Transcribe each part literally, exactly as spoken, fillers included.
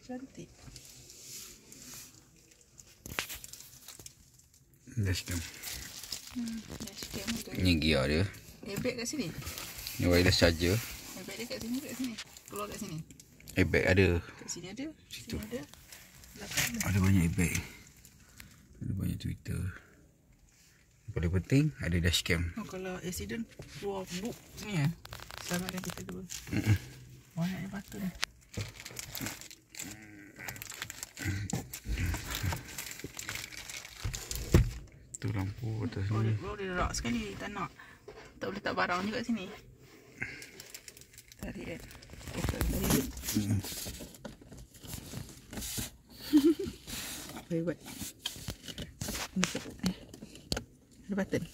Cantik. Dashcam. Hmm, dashcam tu. Ni gear dia. Airbag kat sini. Ni wireless charger. Airbag dia kat sini, kat sini. Keluar kat sini. Airbag ada. Kat sini ada. Situ. Sini ada. Belakang ada. Ada banyak airbag. Ada banyak Twitter. Yang paling penting ada dashcam. Oh, kalau accident keluar book sini ya. Selamatkan kita dulu. Mm-mm. Banyaknya batu ni. Tu lampu atas Oh, ni. dia, oh, dia rak sekali. Tak nak. Tak boleh tak barang juga sini. Tarik kan. Oh, tarik. Hmm. Apa dia buat? Ini sebut eh. Ada button.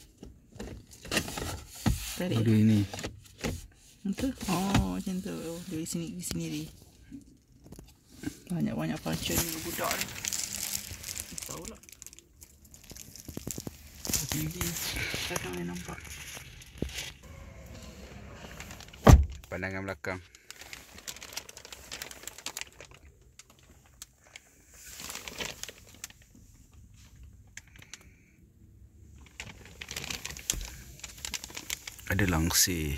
Tarik. Ada ini. Betul? Oh, macam tu. Oh, dari sini di sini ni. Banyak-banyak function ni budak ni. Tahu lah. T V kadang dia nampak. Pandangan belakang. Ada langsir.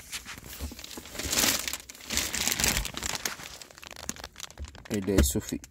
Ada Isofix.